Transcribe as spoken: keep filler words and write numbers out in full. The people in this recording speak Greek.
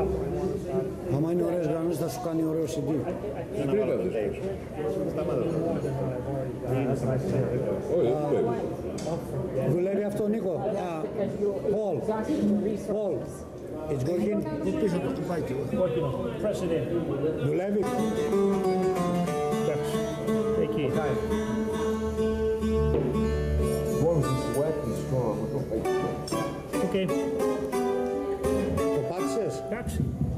Άμα είναι ωραίες γραμμές θα σου κάνει ωραίο σι ντι. Δουλεύει αυτό, Νίκο? Πολ, Πολ, it's working? Πίσω το κουμπάκι. Δουλεύει? Εκεί. Οκ. Το πάτησες? Εντάξει.